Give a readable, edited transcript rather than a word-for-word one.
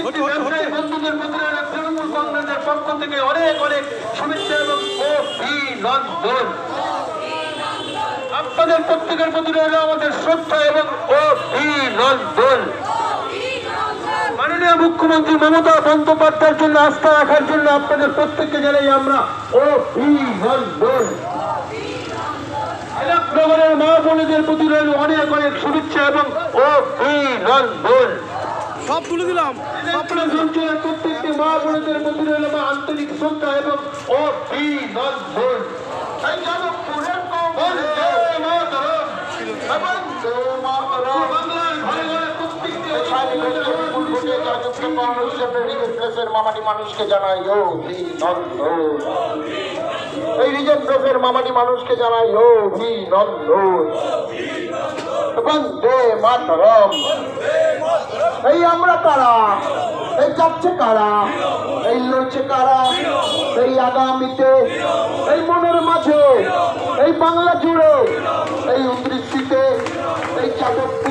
বন্ধুদের প্রতি তৃণমূল কংগ্রেসের পক্ষ থেকে অনেক অনেক শুভেচ্ছা এবং অভিনন্দন। আপনাদের প্রত্যেকের প্রতি রইল আমাদের শ্রদ্ধা এবং অভিনন্দন। মাননীয় মুখ্যমন্ত্রী মমতা বন্দ্যোপাধ্যায়ের জন্য আস্থা রাখার জন্য আপনাদের প্রত্যেককে জানাই আমরা অভিনন্দন। নগরের মা বোনেদের প্রতি রইল অনেক অনেক শুভেচ্ছা এবং অভিনন্দন। সব তুলে দিলাম। অঞ্চলের প্রত্যেকটি মা বোনেদের প্রতি রইল আন্তরিক শ্রদ্ধা এবং অভিনন্দন। মামাটি মানুষকে জানাই অভিনন্দন। এই রিজেন্ট প্রেসের মামাটি মানুষকে জানাই অভিনন্দন। বন্দে মাতরম। এই আমরা কারা, এই যাচ্ছে কারা, এই লড়ছে কারা, এই আগামীতে, এই মনের মাঝে, এই বাংলা জুড়ে, এই 29 এই যাদব